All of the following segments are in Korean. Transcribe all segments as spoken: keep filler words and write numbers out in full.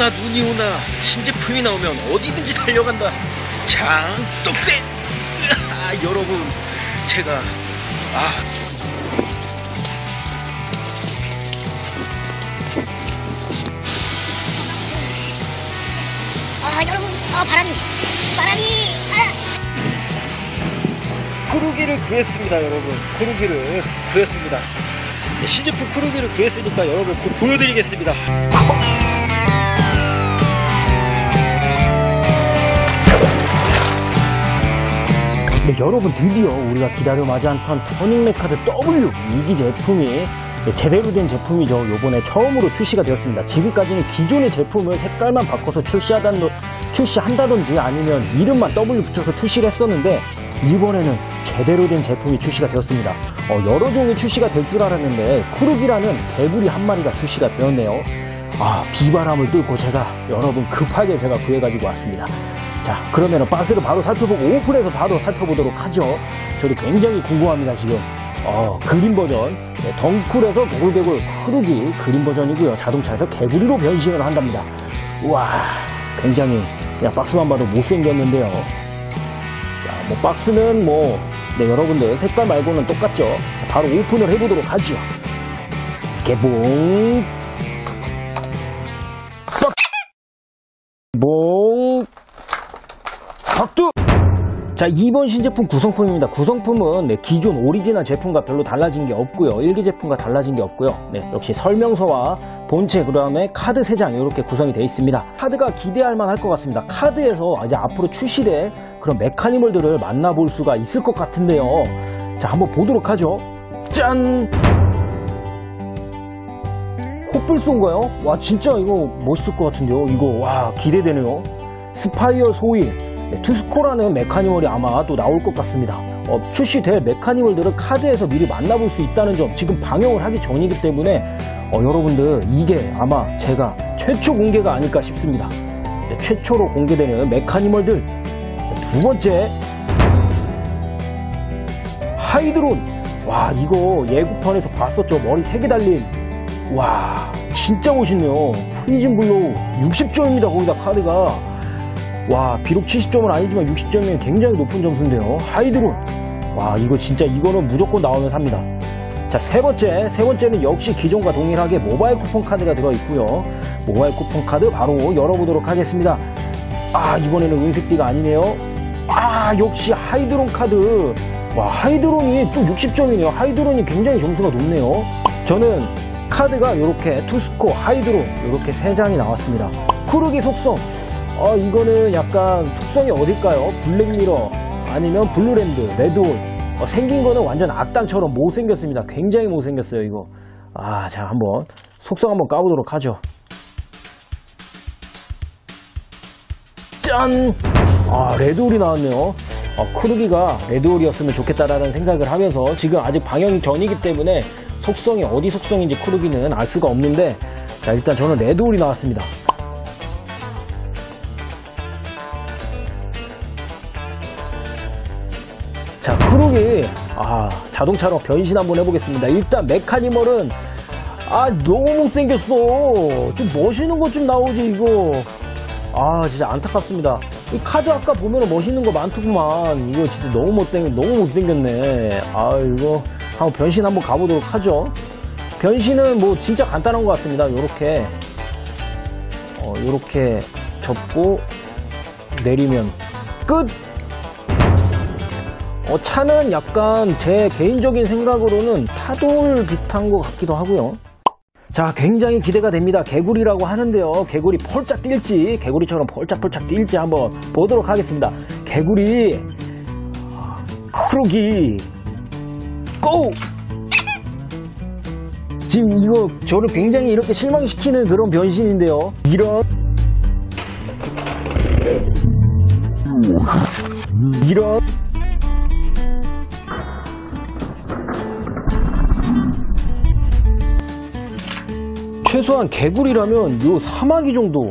비오나 눈이 오나 신제품이 나오면 어디든지 달려간다. 장독대. 아, 여러분, 제가 아 아 여러분, 아 바람이 바람이 아! 크루기를 구했습니다. 여러분, 크루기를 구했습니다. 신제품 크루기를 구했으니까 여러분 곧 보여드리겠습니다. 네, 여러분, 드디어 우리가 기다려마지 않던 터닝 메카드 더블유 이 기 제품이 제대로 된 제품이죠. 요번에 처음으로 출시가 되었습니다. 지금까지는 기존의 제품을 색깔만 바꿔서 출시하단, 출시한다든지 아니면 이름만 더블유 붙여서 출시를 했었는데, 이번에는 제대로 된 제품이 출시가 되었습니다. 어, 여러 종이 출시가 될 줄 알았는데 크루기라는 개구리 한 마리가 출시가 되었네요. 아, 비바람을 뚫고 제가 여러분 급하게 제가 구해가지고 왔습니다. 자, 그러면 박스를 바로 살펴보고 오픈해서 바로 살펴보도록 하죠. 저도 굉장히 궁금합니다. 지금 어, 그린 버전, 네, 덩쿨에서 개굴개굴 크루기 그린 버전이고요. 자동차에서 개구리로 변신을 한답니다. 우와, 굉장히 그냥 박스만 봐도 못생겼는데요. 자, 뭐 박스는 뭐 네, 여러분들 색깔 말고는 똑같죠. 자, 바로 오픈을 해보도록 하죠. 개봉 봉 박두. 자, 이번 신제품 구성품입니다. 구성품은 네, 기존 오리지널 제품과 별로 달라진 게 없고요. 일 기 제품과 달라진 게 없고요. 네, 역시 설명서와 본체, 그 다음에 카드 세 장 이렇게 구성이 되어 있습니다. 카드가 기대할 만할 것 같습니다. 카드에서 이제 앞으로 출시될 그런 메카니멀들을 만나볼 수가 있을 것 같은데요. 자, 한번 보도록 하죠. 짠! 콧불 쏜가요? 와, 진짜 이거 멋있을 것 같은데요. 이거 와, 기대되네요. 스파이어 소일, 네, 투스코라는 메카니멀이 아마 또 나올 것 같습니다. 어, 출시될 메카니멀들을 카드에서 미리 만나볼 수 있다는 점, 지금 방영을 하기 전이기 때문에 어, 여러분들 이게 아마 제가 최초 공개가 아닐까 싶습니다. 네, 최초로 공개되는 메카니멀들. 네, 두 번째, 하이드론. 와, 이거 예고편에서 봤었죠. 머리 세 개 달린. 와, 진짜 멋있네요. 프리즘 블로우 육십 점입니다. 거기다 카드가. 와, 비록 칠십 점은 아니지만 육십 점이면 굉장히 높은 점수인데요. 하이드론. 와, 이거 진짜 이거는 무조건 나오면 삽니다. 자, 세 번째. 세 번째는 역시 기존과 동일하게 모바일 쿠폰 카드가 들어있고요. 모바일 쿠폰 카드 바로 열어보도록 하겠습니다. 아, 이번에는 은색띠가 아니네요. 아, 역시 하이드론 카드. 와, 하이드론이 또 육십 점이네요. 하이드론이 굉장히 점수가 높네요. 저는 카드가 이렇게 투스코, 하이드론 이렇게 세 장이 나왔습니다. 크루기 속성. 어, 이거는 약간 속성이 어딜까요? 블랙미러 아니면 블루랜드, 레드홀. 어, 생긴 거는 완전 악당처럼 못생겼습니다. 굉장히 못생겼어요, 이거. 아, 자, 한번 속성 한번 까보도록 하죠. 짠! 아, 레드홀이 나왔네요. 어, 크루기가 레드홀이었으면 좋겠다라는 생각을 하면서, 지금 아직 방영 전이기 때문에 속성이 어디 속성인지 크루기는 알 수가 없는데, 자, 일단 저는 레드홀이 나왔습니다. 자, 크루기, 아, 자동차로 변신 한번 해보겠습니다. 일단 메카니멀은 아, 너무 못생겼어. 좀 멋있는 것 좀 나오지 이거. 아, 진짜 안타깝습니다. 이 카드 아까 보면 멋있는 거 많더구만. 이거 진짜 너무 못생 너무 못생겼네. 아, 이거 한번 변신 한번 가보도록 하죠. 변신은 뭐 진짜 간단한 것 같습니다. 요렇게 어, 요렇게 접고 내리면 끝. 어, 차는 약간 제 개인적인 생각으로는 타돌 비슷한 것 같기도 하고요. 자, 굉장히 기대가 됩니다. 개구리라고 하는데요. 개구리 펄짝 뛸지, 개구리처럼 펄짝펄짝 뛸지 한번 보도록 하겠습니다. 개구리, 크루기, 고! 지금 이거 저를 굉장히 이렇게 실망시키는 그런 변신인데요. 이런, 이런, 최소한 개구리라면 요 사마귀 정도,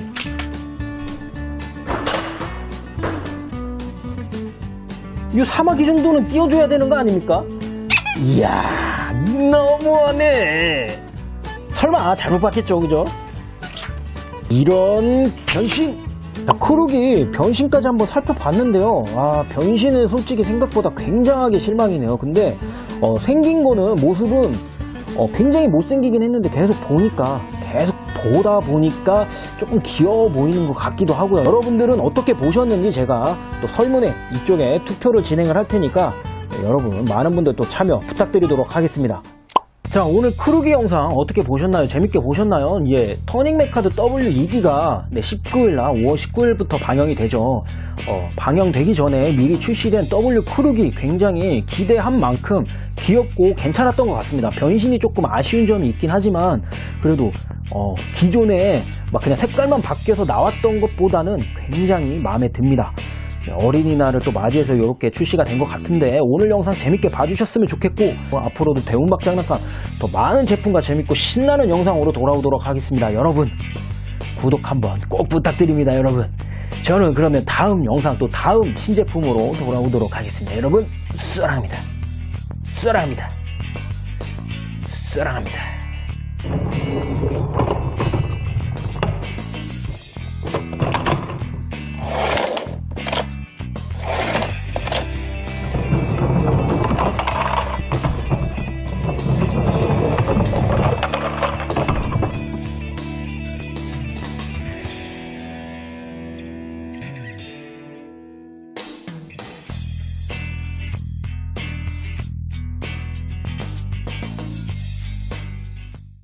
요 사마귀 정도는 띄워줘야 되는 거 아닙니까? 이야, 너무하네. 설마 잘못 봤겠죠, 그죠? 이런 변신! 자, 크루기 변신까지 한번 살펴봤는데요. 아, 변신은 솔직히 생각보다 굉장하게 실망이네요. 근데 어, 생긴 거는 모습은 어, 굉장히 못생기긴 했는데 계속 보니까 계속 보다 보니까 조금 귀여워 보이는 것 같기도 하고요. 여러분들은 어떻게 보셨는지 제가 또 설문에 이쪽에 투표를 진행을 할 테니까 네, 여러분 많은 분들 또 참여 부탁드리도록 하겠습니다. 자, 오늘 크루기 영상 어떻게 보셨나요? 재밌게 보셨나요? 예, 터닝 메카드 더블유 이 기가 네, 십구 일날 오월 십구일부터 방영이 되죠. 어, 방영되기 전에 미리 출시된 W 크루기 굉장히 기대한 만큼 귀엽고 괜찮았던 것 같습니다. 변신이 조금 아쉬운 점이 있긴 하지만 그래도 어, 기존에 막 그냥 색깔만 바뀌어서 나왔던 것보다는 굉장히 마음에 듭니다. 어린이날을 또 맞이해서 이렇게 출시가 된 것 같은데 오늘 영상 재밌게 봐주셨으면 좋겠고 어, 앞으로도 대운박 장난감 더 많은 제품과 재밌고 신나는 영상으로 돌아오도록 하겠습니다. 여러분 구독 한번 꼭 부탁드립니다. 여러분 저는 그러면 다음 영상 또 다음 신제품으로 돌아오도록 하겠습니다. 여러분 사랑합니다. 사랑합니다. 사랑합니다.